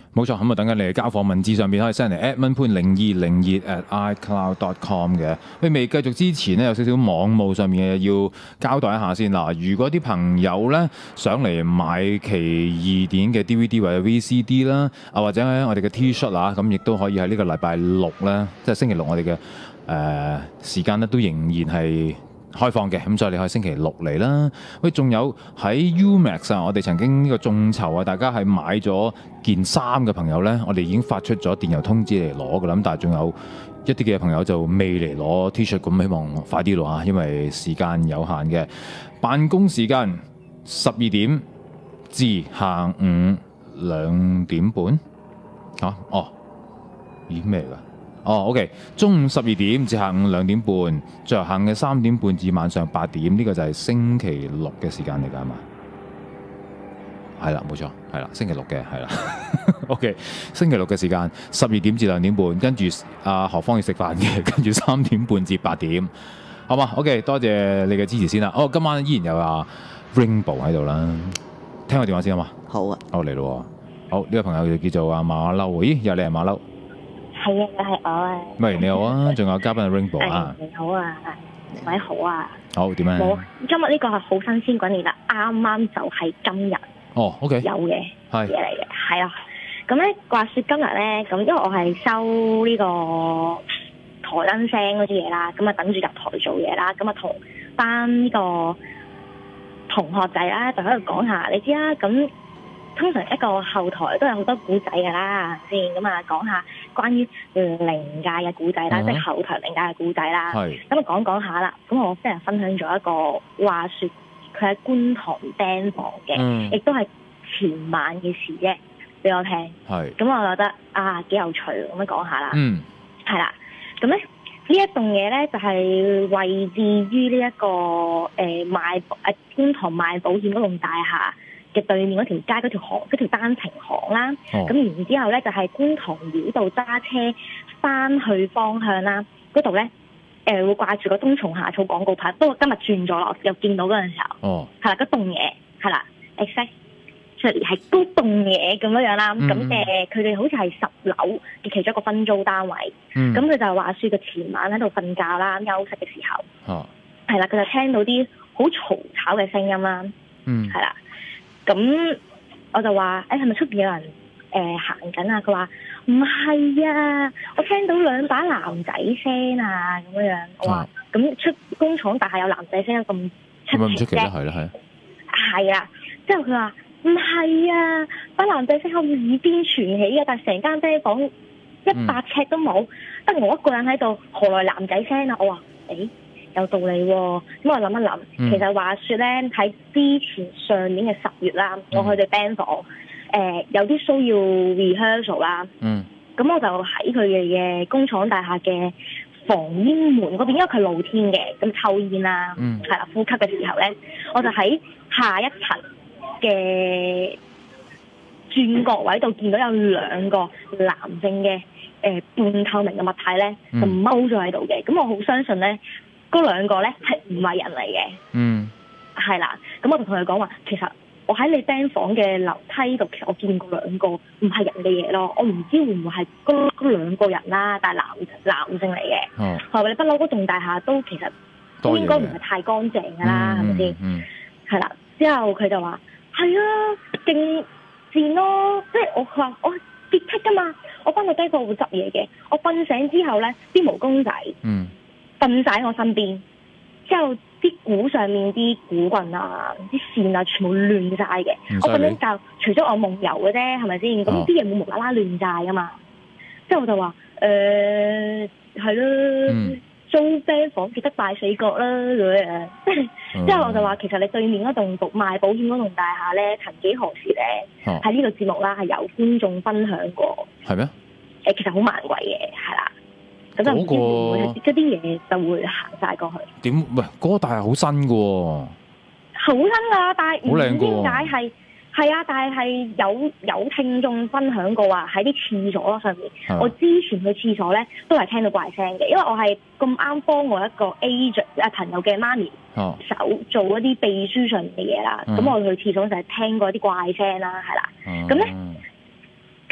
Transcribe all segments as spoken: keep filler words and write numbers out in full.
冇錯，咁啊等緊你嘅交貨文字上邊可以 send 嚟 edmond 潘零二零二 at icloud dot com 嘅。你未繼續之前呢，有少少網務上面嘅嘢要交代一下先嗱。如果啲朋友咧想嚟買奇異電影嘅 D V D 或者 V C D 啦，啊或者我哋嘅 T-shirt 啊，咁亦都可以喺呢個禮拜六咧，即係星期六我哋嘅誒時間咧都仍然係開放嘅，咁所以你可以星期六嚟啦。喂，仲有喺 Umax 啊，我哋曾經呢個眾籌啊，大家係買咗件衫嘅朋友呢，我哋已經發出咗電郵通知嚟攞㗎啦。咁但係仲有一啲嘅朋友就未嚟攞 T-shirt，咁希望快啲咯嚇，因為時間有限嘅。辦公時間十二點至下午兩點半嚇、啊，哦，咦咩㗎？哦 ，OK， 中午十二點至下午兩點半，最後下午嘅三點半至晚上八點，呢、這個就係星期六嘅時間嚟㗎，係嘛？係啦，冇錯，係啦，星期六嘅，係啦。OK， 星期六嘅時間十二點至兩點半，跟住阿何方要食飯嘅，跟住三點半至八點，好嘛 ？OK， 多謝你嘅支持先啦。哦，今晚依然有阿 Rainbow 喺度啦，聽個電話先好嘛？ 好啊， 好嚟咯，好呢、這個朋友就叫做阿馬騮，咦，又你係馬騮？ 係啊，又係我啊！ 喂，你好啊，仲有嘉賓係 Rainbow 啊！ 你好啊，各位好啊！ 好點啊？ 冇，今日呢個係好新鮮滾熱啦，啱啱就係今日哦，OK， 有嘅係嘢嚟嘅，係啊。咁咧話説今日咧，咁因為我係收呢個台燈聲嗰啲嘢啦，咁啊等住入台做嘢啦，咁啊同班呢個同學仔啦，就喺度講下，你知啦，咁。通常一個後台都有好多古仔㗎啦，先咁啊講下關於靈界嘅古仔啦， uh huh. 即係後台靈界嘅古仔啦。咁啊是講講下啦，咁我今日分享咗一個話説佢喺觀塘 band 房嘅，亦、嗯、都係前晚嘅事啫，俾我聽。係咁是，我覺得啊幾有趣，咁樣講下啦。嗯，係啦，咁咧呢一棟嘢咧就係、是、位置於呢、這、一個誒、呃、賣誒、呃、觀塘賣保險嗰棟大廈嘅對面嗰條街嗰條行嗰條單程行啦，咁、哦、然之後咧就係、是、觀塘繞道揸車翻去方向啦，嗰度咧誒會掛住個冬蟲夏草廣告牌，不過今日轉咗啦，又見到嗰陣時候，係啦嗰棟嘢係啦 exact 出嚟係嗰棟嘢咁樣樣啦，咁誒佢哋好似係十樓嘅其中一個分租單位，咁佢、嗯、就話説佢前晚喺度瞓覺啦，休息嘅時候，係啦佢就聽到啲好嘈吵嘅聲音啦，係啦、嗯。咁我就話：誒係咪出邊有人誒行緊啊？佢話唔係啊，我聽到兩把男仔聲啊咁樣樣。我話咁出工廠大廈有男仔聲咁出奇啫？係啦係。係啊，之後佢話唔係啊，把男仔聲喺耳邊傳起嘅，但係成間啤房一百尺都冇，得、嗯、我一個人喺度，何來男仔聲啊？我話誒。有道理喎、哦，咁我諗一諗，嗯、其實話説咧喺之前上年嘅十月啦，嗯、我去哋 band 房，誒、呃、有啲需要 rehearsal 啦，咁、嗯、我就喺佢哋嘅工廠大廈嘅防煙門嗰邊，因為佢係露天嘅，咁抽煙啦，係啦、嗯，呼吸嘅時候咧，我就喺下一層嘅轉角位度見到有兩個男性嘅誒、呃、半透明嘅物體咧，就踎咗喺度嘅，咁、嗯、我好相信咧。嗰兩個咧係唔係人嚟嘅？嗯，係啦。咁我就同佢講話，其實我喺你 band 房嘅樓梯度，其實我見過兩個唔係人嘅嘢咯。我唔知會唔會係嗰嗰兩個人啦，但係男男性嚟嘅。哦，係咪你不嬲嗰棟大廈都其實都應該唔係太乾淨㗎啦，係咪先？嗯，係啦。之後佢就話：係啊，勁賤咯！即係我佢話我潔癖㗎嘛，我翻到 band 房會執嘢嘅。我瞓醒之後咧，啲毛公仔。嗯。瞓晒喺我身邊，之後啲鼓上面啲鼓棍啊、啲線啊，全部亂晒嘅。我瞓緊覺，除咗我夢遊嘅啫，係咪先？咁啲嘢冇無啦啦亂晒噶嘛。之後我就話：誒係咯，租 band 房記得拜四角啦咁樣。之後我就話：其實你對面嗰棟賣保險嗰棟大廈咧，曾幾何時咧喺呢個節目啦，係有觀眾分享過。係咩？誒，其實好猛鬼嘅，係啦。咁就唔知會唔會嗰啲嘢就會行晒過去。點？喂，嗰個大廈好新嘅喎。好新㗎，但係唔知點解係係啊！但係係有有聽眾分享過話喺啲廁所上面。的我之前去廁所咧都係聽到怪聲嘅，因為我係咁啱幫我一個 agent 啊朋友嘅媽咪手做一啲秘書上面嘅嘢啦。咁、嗯、我去廁所就係聽過啲怪聲啦，係啦。咁咧、嗯、今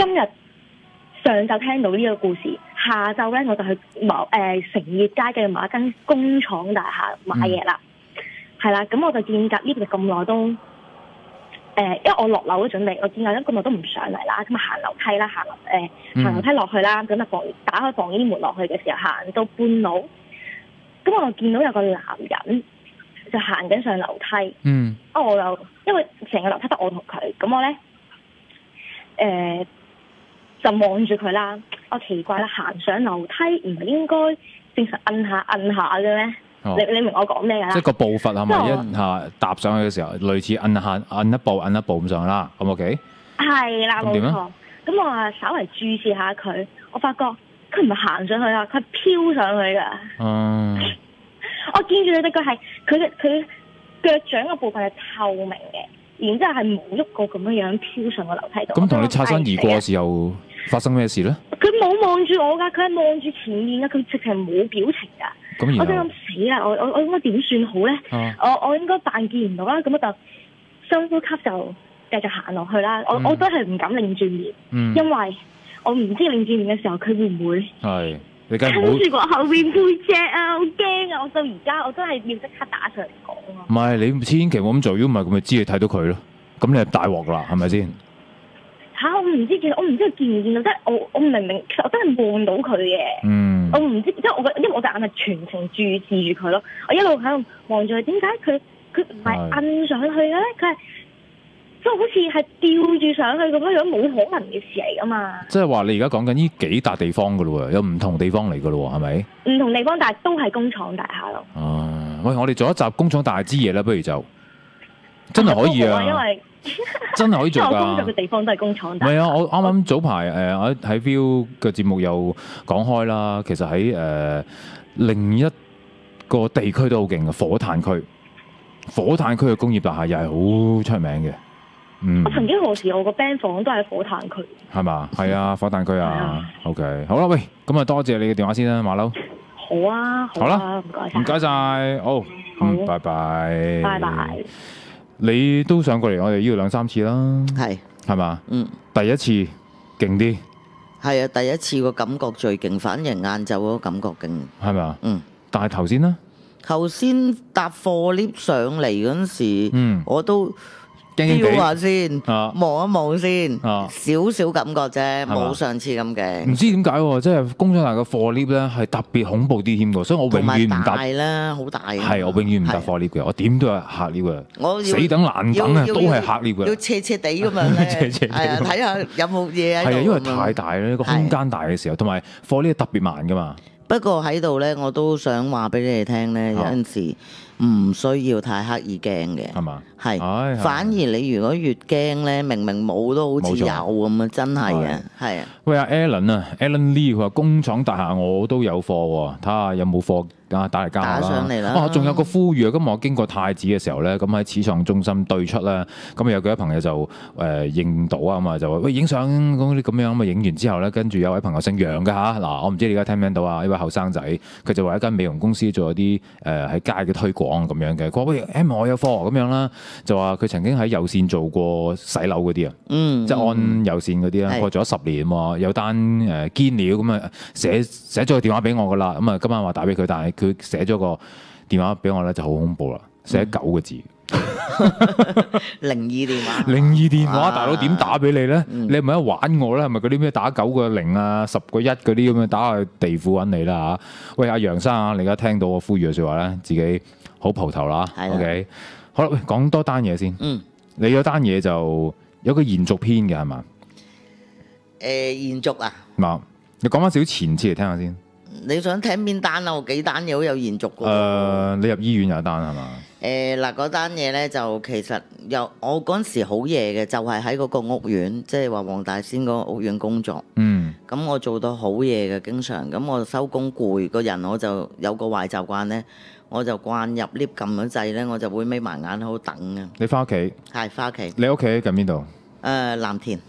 今日上晝聽到呢個故事，下晝咧我就去某誒誠業街嘅某一間工廠大廈買嘢啦，係啦、嗯，咁我就見隔呢度咁耐都誒、呃，因為我落樓都準備，我見隔咗咁耐都唔上嚟啦，咁啊行樓梯啦，行誒行樓梯落去啦，咁啊防打開防煙門落去嘅時候，行到半路，咁我就見到有個男人就行緊上樓梯， 嗯， 啊我就因為成個樓梯得我同佢，咁我咧誒。呃就望住佢啦，我奇怪啦，行上樓梯唔係應該正常摁下摁下嘅咩？ 哦、 你你明我講咩㗎啦？ 即係個步伐係咪我一下踏上去嘅時候，類似摁下摁一步摁一步咁上啦？咁 OK？ 係啦，冇點啊錯。咁我啊稍微注視下佢，我發覺佢唔係行上去啊，佢係飄上去㗎。 嗯， 我見住你隻腳係佢嘅佢腳掌嘅部分係透明嘅，然之後係冇喐過咁樣樣飄上個樓梯度。 咁同你擦身而過嘅時候發生咩事咧？ 佢冇望住我㗎，佢係望住前面㗎，佢直情冇表情㗎。 咁然後我就諗死啦！我我我應該點算好咧？ 啊、 我我應該扮見唔到啦，咁我就深呼吸就繼續行落去啦。我、 嗯、 我都係唔敢擰轉面， 嗯、 因為我唔知擰轉面嘅時候佢會唔會係你梗係跟唔好住我後面背脊啊！好驚啊！我到而家我真係要即刻打上嚟講啊！ 唔係你千祈唔好咁做，如果唔係咁咪知你睇到佢咯。咁你係大鑊啦，係咪先？ 嚇！我唔知見，我唔知佢見唔見到，即係我我明明其實我真係望到佢嘅。 嗯。 我唔知，即係我覺，因為我隻眼係全程注視住佢咯。我一路喺度望住佢，點解佢佢唔係摁上去嘅咧？佢係即係好似係吊住上去咁樣樣，冇可能嘅事嚟噶嘛。即係話你而家講緊呢幾笪地方噶咯喎，有唔同地方嚟噶咯喎，係咪？ 唔同地方，但係都係工廠大廈咯。 哦、啊，喂，我哋做一集工廠大廈之夜啦，不如就真係可以啊， 因為真係可以做㗎。 我工作嘅地方都係工廠大廈。 唔係啊，我啱啱早排誒，我喺 View 嘅節目又講開啦。其實喺誒、呃、另一個地區都好勁嘅火炭區，火炭區嘅工業大廈又係好出名嘅。嗯， 我曾經何時我個 band 房都喺火炭區。係嘛？係啊，火炭區啊。OK， 好啦，喂，咁啊多謝你嘅電話先啦，馬騮。 好啊，好啦，唔該晒。 唔該晒，好，嗯，拜拜。 拜拜。 你都上過嚟我哋呢度兩三次啦， 係係嘛？ 嗯， 第一次勁啲， 係啊，第一次個感覺最勁，反而晏晝嗰個感覺勁， 係咪啊？ 嗯，但係頭先呢？ 頭先搭貨 lift 上嚟嗰陣時， 嗯， 我都標下先，望一望先，少少感覺啫，冇上次咁勁。 唔知點解喎，即係工廠大嘅貨 lift 咧係特別恐怖啲添㗎，所以我永遠唔搭。 大啦，好大。 係，我永遠唔搭貨 lift 嘅，我點都係客 lift 嘅。 我死等爛等啊，都係客 lift 嘅。 要斜斜地咁樣咧，斜斜地，係啊，睇下有冇嘢喺度。 係啊，因為太大咧，個空間大嘅時候，同埋貨 lift 特別慢㗎嘛。 不過喺度咧，我都想話俾你哋聽咧，有陣時唔需要太刻意驚嘅， 係嘛？ 係，反而你如果越驚咧，明明冇都好似有咁啊！真係啊，係啊。 喂，阿 Alan 啊 ，Alan Lee 佢話工廠大廈我都有貨喎，睇下有冇貨啊，打嚟交下啦。 打上嚟啦。 啊，仲有個呼籲啊！今日我經過太子嘅時候咧，咁喺始創中心對出咧，咁有幾位朋友就誒、呃、認到啊嘛，就話喂影相嗰啲咁樣咁啊，影完之後咧，跟住有位朋友姓楊嘅嚇，嗱我唔知你而家聽唔聽到啊？呢位後生仔，佢就話一間美容公司做一啲誒喺街嘅推廣咁樣嘅，佢話喂 M 我有貨咁樣啦，就話佢曾經喺有線做過洗樓嗰啲啊， 嗯， 即係按有線嗰啲啦，過咗十年喎，有單誒堅料咁啊，寫寫咗個電話俾我噶啦，咁啊今晚話打俾佢，但係佢寫咗個電話俾我咧就好恐怖啦，寫九個字， 零二電話， 零二電話，大佬點打俾你咧？你係咪喺玩我咧？係咪嗰啲咩打九個零啊、十個一嗰啲咁樣打去地庫揾你啦嚇？喂，阿楊生啊，你而家聽到我呼籲嘅説話咧，自己好蒲頭啦 ，OK。好啦，喂，講多單嘢先。嗯，你嗰單嘢就有個延續篇嘅係嘛？ 誒、呃，延續啊？ 嗱，你講翻少少前次嚟聽下先。 你想聽邊單啊？我幾單嘢好有延續嘅。誒、 呃，你入醫院有一單係嘛？ 誒嗱、呃，嗰單嘢咧就其實有我嗰陣時好夜嘅，就係喺嗰個屋苑，即係話黃大仙嗰個屋苑工作。嗯。咁我做到好夜嘅，經常咁我收工攰，個人我就有個壞習慣咧。我就慣入 lift 撳咗掣咧，我就會眯埋眼喺度等嘅。 你翻屋企？ 係翻屋企。你屋企喺近邊度？誒、 呃，藍田。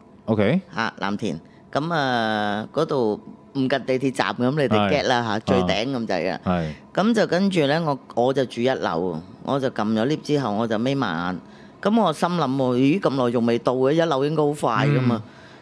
OK。 嚇，藍田。咁啊，嗰度唔近地鐵站咁，你哋 get 啦嚇，最頂咁滯啊。係。咁就跟住咧，我我就住一樓，我就撳咗 lift 之後，我就眯埋眼。咁我心諗喎，咦咁耐仲未到嘅，一樓應該好快噶嘛。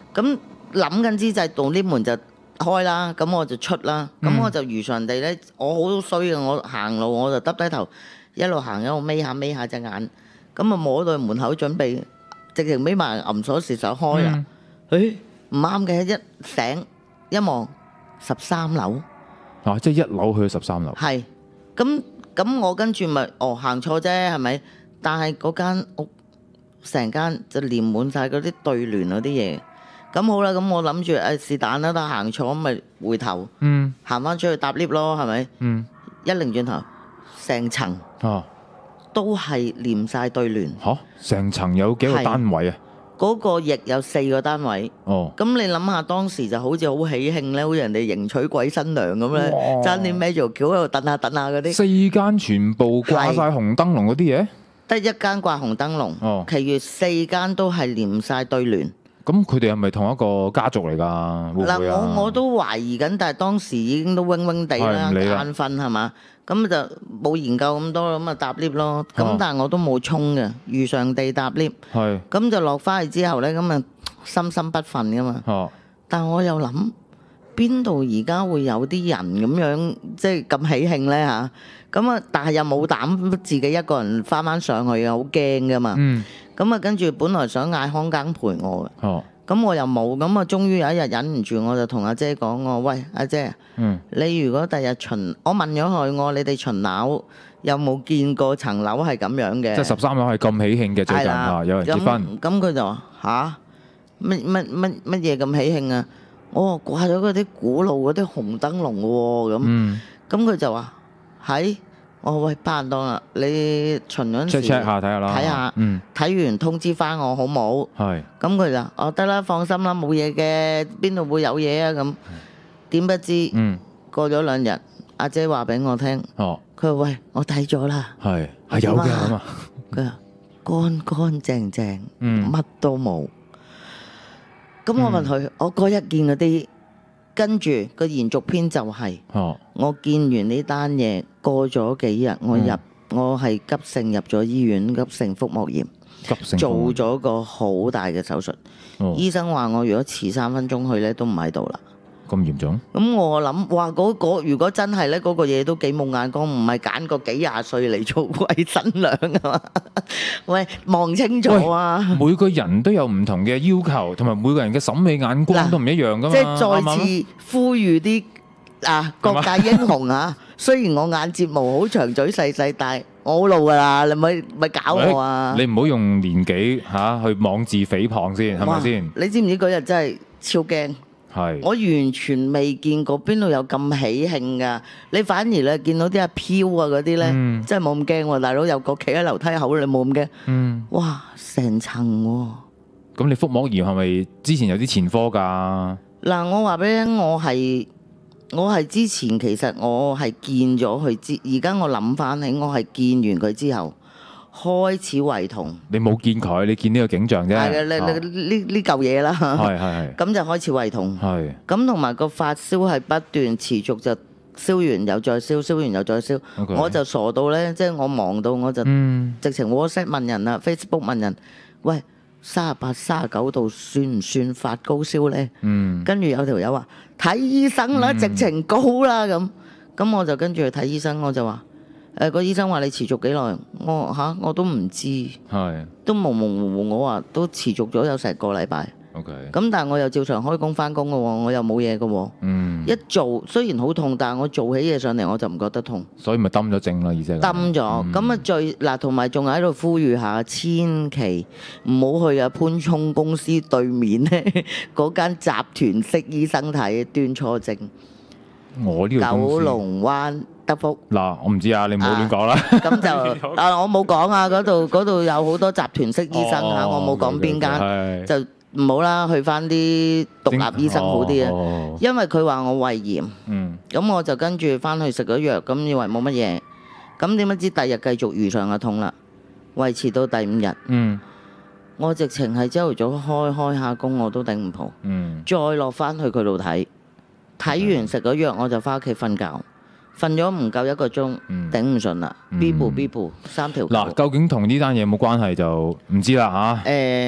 咁諗緊之際，度 lift 門就開啦，咁我就出啦，咁、嗯、我就如常地咧，我好衰嘅，我行路我就耷低頭，一路行一路眯下眯下隻眼，咁啊摸到門口準備，直情眯埋揞鎖匙就開啦。誒唔啱嘅，一醒一望十三樓， 啊，即係一樓去十三樓。係， 咁咁我跟住咪哦行錯啫，係咪？但係嗰間屋成間就連滿晒嗰啲對聯嗰啲嘢。咁好啦，咁我諗住誒是但啦，但行錯咁咪回頭， 嗯， 行翻出去搭 lift 咯，係咪？ 嗯， 一擰轉頭，成層啊都係連晒對聯。 嚇，成層有幾個單位啊？ 嗰個亦有四個單位。 哦， 咁你諗下當時就好似好喜慶咧，好似人哋迎娶鬼新娘咁咧，爭啲咩做橋喺度等下等下嗰啲。 四間全部掛晒紅燈籠嗰啲嘢， 得一間掛紅燈籠， 哦， 其餘四間都係連晒對聯。 咁佢哋係咪同一個家族嚟㗎？會唔會啊？ 嗱，我我都懷疑緊，但係當時已經都嗡嗡地啦，眼瞓係嘛，咁就冇研究咁多，咁啊搭 lift 咯。咁、哦、但係我都冇衝嘅，如常地搭 lift。係。咁就落翻去之後咧，咁啊心心不憤㗎嘛。哦。但係我又諗，邊度而家會有啲人咁樣，即係咁喜慶咧嚇？咁啊，但係又冇膽自己一個人翻翻上去啊，好驚㗎嘛。嗯。咁啊，跟住本來想嗌康更陪我嘅，咁、哦、我又冇，咁啊，終於有一日忍唔住，我就同阿姐講：我喂，阿姐，嗯、你如果第日巡，我問咗佢，我你哋巡樓有冇見過層樓係咁樣嘅？ 即係十三樓係咁喜慶嘅最近啊，有人結婚。 咁佢就話吓？乜乜乜乜嘢咁喜慶啊？我掛咗嗰啲古老嗰啲紅燈籠喎，咁咁佢就話係。我喂拍檔啦，你巡嗰陣時 check 下睇下啦， 睇下，睇完通知翻我好冇？係。咁佢就哦得啦，放心啦，冇嘢嘅，邊度會有嘢啊咁？點不知，嗯，過咗兩日，阿姐話俾我聽，哦，佢話喂，我睇咗啦，係係有嘅咁啊，佢話乾乾淨淨，嗯，乜都冇。咁我問佢，我嗰日見嗰啲。跟住個延續篇就係、是，哦、我見完呢單嘢過咗幾日，我入、嗯、我係急性入咗醫院，急性腹膜炎，急性做咗個好大嘅手術。哦、醫生話我如果遲三分鐘去咧，都唔喺度啦。咁嚴重？咁我諗，哇！嗰、那個如果真係咧，嗰、那個嘢都幾冇眼光，唔係揀個幾廿歲嚟做鬼新娘啊嘛！喂，望清楚啊！ 每個人都有唔同嘅要求，同埋每個人嘅審美眼光都唔一樣噶嘛。即係再次呼籲啲啊各界英雄啊！雖然我眼睫毛好長，嘴細細，但係我好老噶啦，你咪咪搞我啊！ 你唔好用年紀嚇、啊、去妄自菲薄先，係咪先？ 你知唔知嗰日真係超驚？係，我完全未見過邊度有咁喜慶噶，你反而咧見到啲阿飄啊嗰啲咧，嗯、真係冇咁驚喎，大佬有個企喺樓梯口，你冇咁驚。嗯，哇，成層喎！咁你腹膜炎係咪之前有啲前科㗎？ 嗱，我話俾你聽，我係我係之前其實我係見咗佢之，而家我諗翻起，我係見完佢之後。開始胃痛， 你冇見佢，你見呢個景象啫。係嘅，呢呢呢嚿嘢啦。係係係。咁就開始胃痛。係。咁同埋個發燒係不斷持續，就燒完又再燒，燒完又再燒。Okay. 我就傻到咧，即係我忙到我就直情 WhatsApp 問人啦、嗯、Facebook 問人，喂，三十八、三十九度算唔算發高燒咧？嗯。跟住有條友話睇醫生啦，直情高啦咁。咁我就跟住去睇醫生，我就話。誒個醫生話你持續幾耐？我嚇我都唔知，係都模模糊糊。我話都持續咗有成個禮拜。OK。咁但係我又照常開工翻工嘅喎，我又冇嘢嘅喎。嗯。一做雖然好痛，但係我做起嘢上嚟我就唔覺得痛。所以咪冧咗症咯，意思係。冧咗，咁啊最嗱同埋仲喺度呼籲下，千祈唔好去啊潘聰公司對面咧嗰間集團式醫生睇端錯症。我呢個九龍灣。德福嗱，我唔知啊，你唔好亂講啦。咁就啊，我冇講啊，嗰度嗰度有好多集團式醫生嚇，我冇講邊間，就唔好啦，去翻啲獨立醫生好啲啊。因為佢話我胃炎，咁我就跟住翻去食咗藥，咁以為冇乜嘢，咁點不知第日繼續如常嘅痛啦，維持到第五日。我直情係朝頭早開開下工我都頂唔蒲，再落翻去佢度睇，睇完食咗藥我就翻屋企瞓覺。瞓咗唔夠一個鐘，頂唔順啦。B 部 B 部三條。嗱，究竟同呢單嘢有冇關係就唔知啦嚇。誒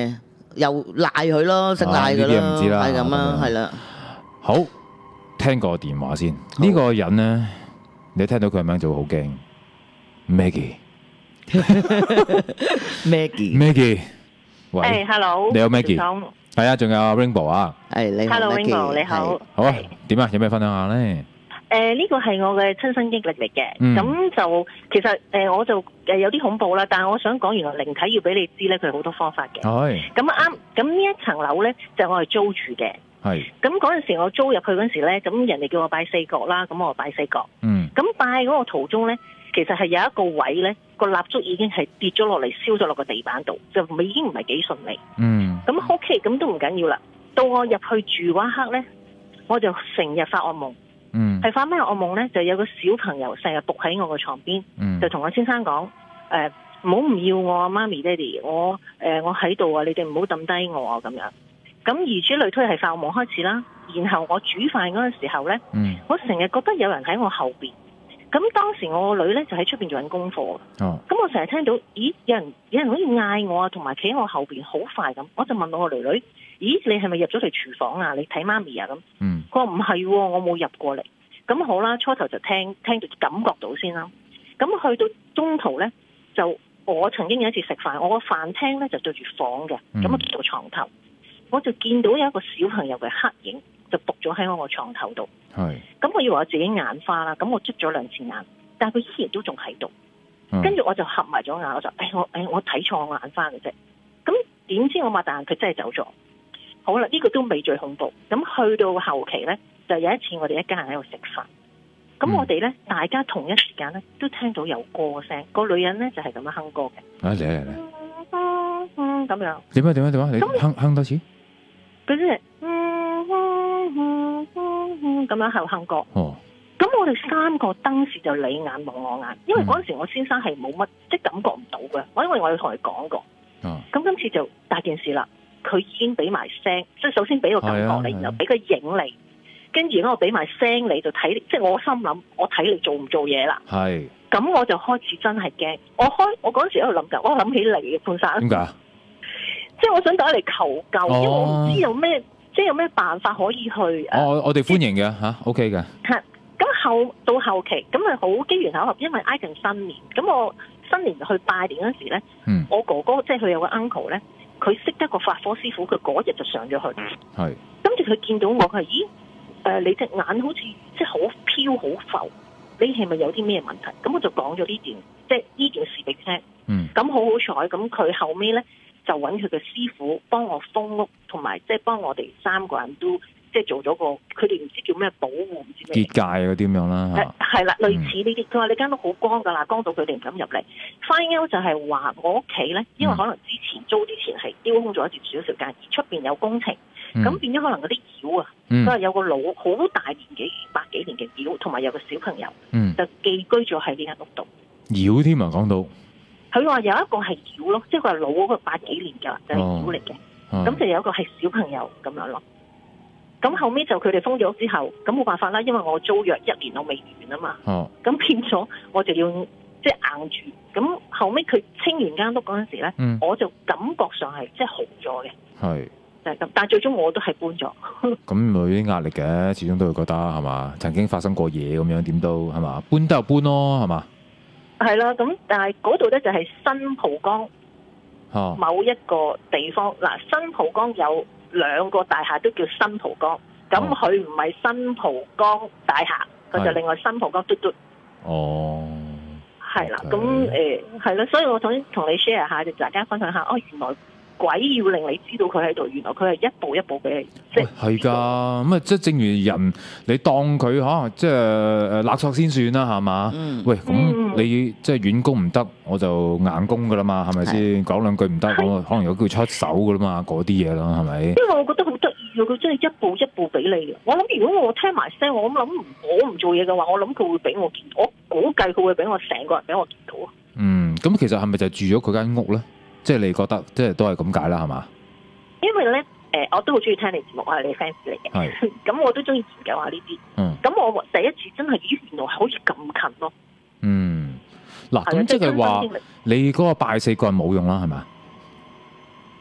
又賴佢咯，姓賴㗎啦， 唔知啦， 係咁啦，係啦。 好，聽個電話先。呢個人咧，你聽到佢嘅名就會好驚。Maggie，Maggie，Maggie，喂 ，Hello， 你好 Maggie，係啊，仲有 Rainbow 啊， 係你好 ，Hello Rainbow，你好， 好啊，點啊？有咩分享下咧？ 誒呢個係我嘅親身經歷嚟嘅，咁、嗯、就其實誒、呃、我就誒有啲恐怖啦，但係我想講原來靈體要俾你知咧，佢好多方法嘅。係。咁啱，咁呢一層樓咧就係、我係租住嘅。係。咁嗰陣時我租入去嗰陣時咧，咁人哋叫我拜四角啦，咁我拜四角。嗯。咁拜嗰個途中咧，其實係有一個位咧，個蠟燭已經係跌咗落嚟，燒咗落個地板度，就已經唔係幾順利。嗯。咁 OK，咁都唔緊要啦。到我入去住嗰一刻咧，我就成日發噩夢。嗯，係發咩噩夢咧？就有個小朋友成日仆喺我個床邊，嗯、就同我先生講：誒唔好唔要我啊，媽咪爹哋，我誒、呃、我喺度啊，你哋唔好抌低我啊咁樣。咁如此類推係發噩夢開始啦。然後我煮飯嗰陣時候咧，嗯、我成日覺得有人喺我後邊。咁當時我個女咧就喺出邊做緊功課。哦，咁我成日聽到，咦有人有人好似嗌我啊，同埋企喺我後邊好快咁，我就問我個女女。咦，你係咪入咗嚟廚房啊？你睇媽咪啊咁。嗯。佢話唔係喎，我冇入過嚟。咁好啦，初頭就聽聽到感覺到先啦。咁去到中途咧，就我曾經有一次食飯，我個飯廳咧就對住房嘅，咁啊到床頭，我就見到有一個小朋友嘅黑影就伏咗喺我個床頭度。係。咁我以為我自己眼花啦，咁我捽咗兩次眼，但係佢依然都仲喺度。跟住我就合埋咗眼，我就誒、哎、我誒、哎、我睇錯我眼花嘅啫。咁點知我擘大眼，佢真係走咗。好啦，呢、這個都未最恐怖。咁去到後期呢，就有一次我哋一家人喺度食飯，咁我哋呢，大家同一時間呢都聽到有歌聲，個女人呢就係、是、咁樣哼歌嘅。啊嚟嚟嚟，嗯嗯咁樣。點啊點啊點啊？你哼哼多次。佢即係嗯嗯嗯嗯咁樣喺度哼歌。哦。咁我哋三個當時就你眼望我眼，因為嗰陣時我先生係冇乜即係感覺唔到嘅，我因為我有同佢講過。哦。咁今次就大件事啦。佢已經俾埋聲，即係首先俾個感覺你，然後俾個影你，跟住咧我俾埋聲你就睇，即係我心諗，我睇你做唔做嘢啦。係。咁我就開始真係驚，我開我嗰陣時喺度諗緊，我諗起你嘅潘生。點解？即係我想打嚟求救，哦、因為我唔知有咩，即係有咩辦法可以去。哦，我我哋歡迎嘅嚇 ，OK 嘅。係。咁後到後期，咁咪好機緣巧合，因為挨近新年，咁我新年去拜年嗰時咧，嗯、我哥哥即係佢有個 uncle 咧。佢識得個法科師傅，佢嗰日就上咗去。係。跟住佢見到我，佢話：咦，誒、呃，你隻眼好似即係好飄好浮，你係咪有啲咩問題？咁我就講咗呢段，即係呢件事俾佢聽。嗯。咁好好彩，咁佢後尾咧就揾佢嘅師傅幫我封屋，同埋即係幫我哋三個人都即係做咗個，佢哋唔知叫咩保護，唔知咩結界嗰啲咁樣啦。係啦，類似呢啲。佢話、嗯、你間屋好光㗎啦，光到佢哋唔敢入嚟。Final 就係話我屋企咧，因為可能之前租之前係丟空咗一段小小間，而出邊有工程，咁、嗯、變咗可能嗰啲妖啊，佢話、嗯、有個老好大年紀百幾年嘅妖，同埋有個小朋友，嗯、就寄居咗喺呢間屋度。妖添啊，講到佢話有一個係妖咯，即係佢係老嗰個百幾年㗎，就係、是、妖嚟嘅。咁、哦哦、就有一個係小朋友咁樣咯。咁後尾就佢哋封咗屋之後，咁冇辦法啦，因為我租約一年我未完啊嘛。哦。咁變咗我就要即係硬住。咁後尾佢清完間屋嗰陣時咧，嗯、我就感覺上係即係好咗嘅。係是。就係咁，但係最終我都係搬咗。咁有啲壓力嘅，始終都會覺得係嘛？曾經發生過嘢咁樣，點都係嘛？搬得就搬咯，係嘛？係啦，咁但係嗰度咧就係新蒲崗。哦。某一個地方嗱，新蒲崗有兩個大廈都叫新蒲崗，咁佢唔係新蒲崗大廈，佢就另外新蒲崗嘟嘟。哦，係啦，咁誒係啦，所以我想同你 share 下，就大家分享下，哦，原來鬼要令你知道佢喺度，原來佢係一步一步俾你，即係係㗎，咁啊，即係正如人，你當佢可能即係誒勒索先算啦，係嘛？嗯、喂，咁你即係軟攻唔得，我就硬攻㗎啦嘛，係咪先？講兩句唔得，我可能有機會出手㗎啦嘛，嗰啲嘢啦，係咪？因為我覺得好得意啊，佢真係一步一步俾你嘅。我諗如果我聽埋聲，我諗我唔做嘢嘅話，我諗佢會俾我見，我估計佢會俾我成個人俾我見到啊。嗯，咁其實係咪就係住咗佢間屋咧？即係你覺得，即係都係咁解啦，係嘛？因為咧，誒、呃，我都好中意聽你節目，我係你 fans 嚟嘅。係是。咁我都中意研究下呢啲。嗯。咁我第一次真係，咦，原來可以咁近咯。嗯。嗱，咁即係話你嗰個拜四個人冇用啦，係咪？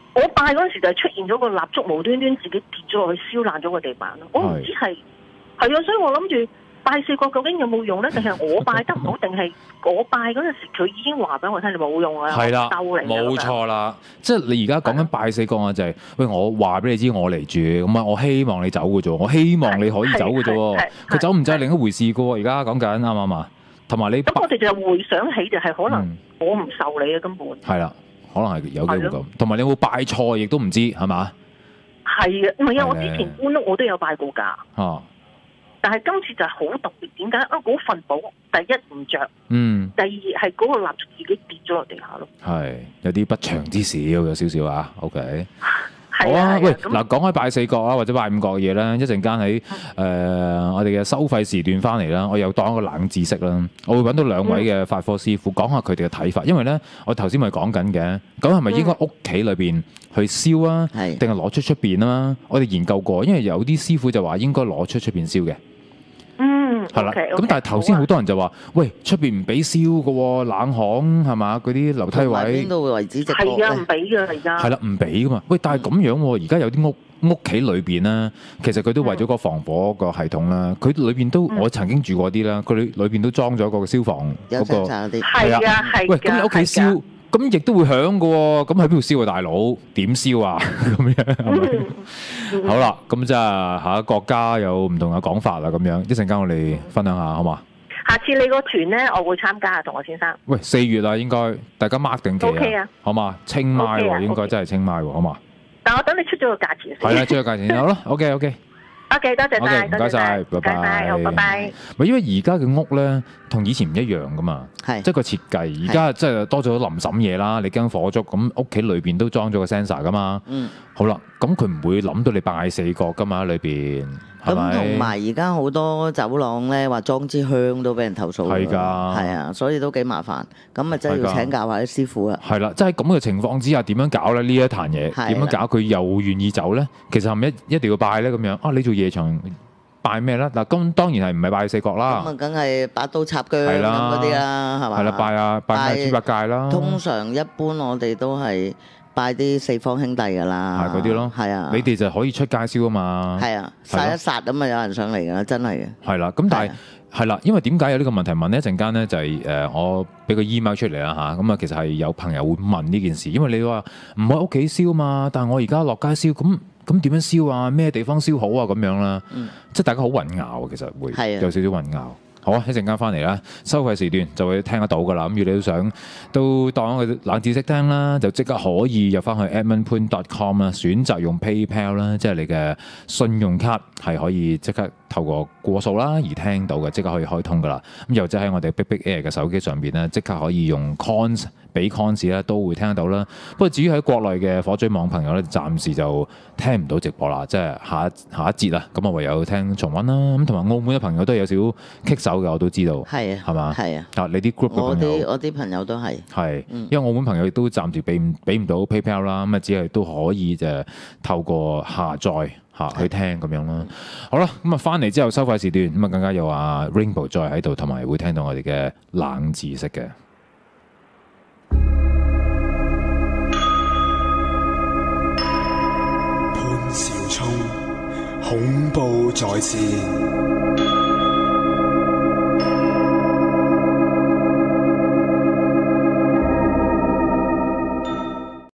我拜嗰陣時就係出現咗個蠟燭無端端自己跌咗落去燒爛咗個地板咯。我唔知係係啊，所以我諗住拜四角究竟有冇用咧？定係我拜得唔好？定係我拜嗰陣時佢已經話俾我聽你冇用啊？ 係啦，冇錯啦。即係你而家講緊拜四角啊，就係喂我話俾你知我嚟住，咁啊我希望你走嘅啫，我希望你可以走嘅啫。佢走唔走係另一回事嘅喎。而家講緊啱唔啱啊？同埋你咁我哋就回想起就係可能我唔受你嘅根本係啦。可能係有機會咁，同埋你有冇拜錯亦都唔知係嘛？係啊，唔係啊！我之前搬屋我都有拜過㗎。 哦， 但係今次就係好特別，點解啊？嗰份寶第一唔着， 嗯， 第二係嗰個蠟燭自己跌咗落地下咯。係有啲不祥之兆，有少少啊。OK。好啊，喂，嗱，講開拜四角啊，或者拜五角嘅嘢咧，一陣間喺誒我哋嘅收費時段翻嚟啦，我又當一個冷知識啦，我會揾到兩位嘅法科師傅講下佢哋嘅睇法，因為咧我頭先咪講緊嘅，咁係咪應該屋企裏邊去燒啊，定係攞出出邊啊？我哋研究過，因為有啲師傅就話應該攞出出邊燒嘅。 嗯， 係啦，咁但係頭先好多人就話，喂，出邊唔俾燒嘅喎，冷巷係嘛？嗰啲樓梯位邊度為止直播咧？ 係啊，唔俾嘅而家。 係啦，唔俾噶嘛。喂，但係咁樣喎，而家有啲屋屋企裏邊咧，其實佢都為咗個防火個系統啦，佢裏邊都我曾經住過啲啦，佢裏裏邊都裝咗個消防嗰個。 係啊，係。 喂，咁你屋企燒？咁亦都會響嘅喎，咁喺邊度燒啊，大佬？點燒啊？咁樣係咪？嗯、好啦，咁即係下國家有唔同嘅講法啦，咁樣一陣間我哋分享下，好嘛？ 下次你個團咧，我會參加啊，同我先生。 喂，四月啦，應該大家 mark 定期啊，okay、啊好嘛？清邁喎， okay 啊、應該真係清邁喎，好嘛？ 但我等你出咗個價錢先。 係啦，出咗價錢好啦 ，OK OK。 OK， 多謝晒， 唔該晒，拜拜， 好，拜拜。 咪因為而家嘅屋咧，同以前唔一樣噶嘛，即係個設計。而家即係多咗淋嬸嘢啦，你驚火燭，咁屋企裏邊都裝咗個 sensor 噶嘛。嗯。好啦，咁佢唔會諗到你拜四角噶嘛，裏邊係咪？ 咁同埋而家好多走廊咧，話裝支香都俾人投訴。係㗎。係啊，所以都幾麻煩。咁啊，真係要請教下啲師傅啊。係啦， 即係咁嘅情況之下，點樣搞咧？呢一壇嘢點樣搞？佢又願意走咧？其實係咪一一定要拜咧？咁樣啊？你做夜場拜咩咧？嗱，咁當然係唔係拜四角啦？ 咁啊，梗係把刀插腳咁嗰啲啦，係嘛？ 係啦，拜啊拜啊豬八戒啦。 通常一般我哋都係拜啲四方兄弟㗎啦， 係嗰啲咯。 係啊， 你哋就可以出街燒啊嘛。係啊，殺一殺咁啊，有人上嚟㗎啦，真係嘅。係啦，咁但係係啦，因為點解有呢個問題問呢？一陣間咧就係誒，我俾個 email 出嚟啦嚇，咁啊其實係有朋友會問呢件事，因為你話唔喺屋企燒嘛，但係我而家落街燒咁。咁點樣燒啊？咩地方燒好啊？咁樣啦，嗯、即係大家好混淆，其實會有少少混淆。好啊，一陣間翻嚟啦，收費時段就會聽得到噶啦。咁如果你都想都當一個冷知識聽啦，就即刻可以入翻去 edmund poon dot com 啦，選擇用 PayPal 啦，即係你嘅信用卡係可以即刻透過過數啦而聽到嘅，即刻可以開通噶啦。咁又或者喺我哋 Big Big Air 嘅手機上邊咧，即刻可以用 Coins 俾 Coins 咧，都會聽得到啦。不過至於喺國內嘅火追網朋友咧，暫時就聽唔到直播啦，即係下一下一節啊。咁啊，唯有聽重溫啦。咁同埋澳門嘅朋友都有少少棘手嘅，我都知道。係啊，係嘛？係啊。啊，你啲 group 嘅朋友，我啲我啲朋友都係。係，因為澳門朋友亦都暫時俾唔俾唔到 PayPal 啦，咁啊只係都可以就透過下載嚇去聽咁樣啦。好啦，咁啊翻嚟之後收費時段，咁啊更加有阿 Rainbow 再喺度，同埋會聽到我哋嘅冷知識嘅。 潘紹聰，恐怖在線。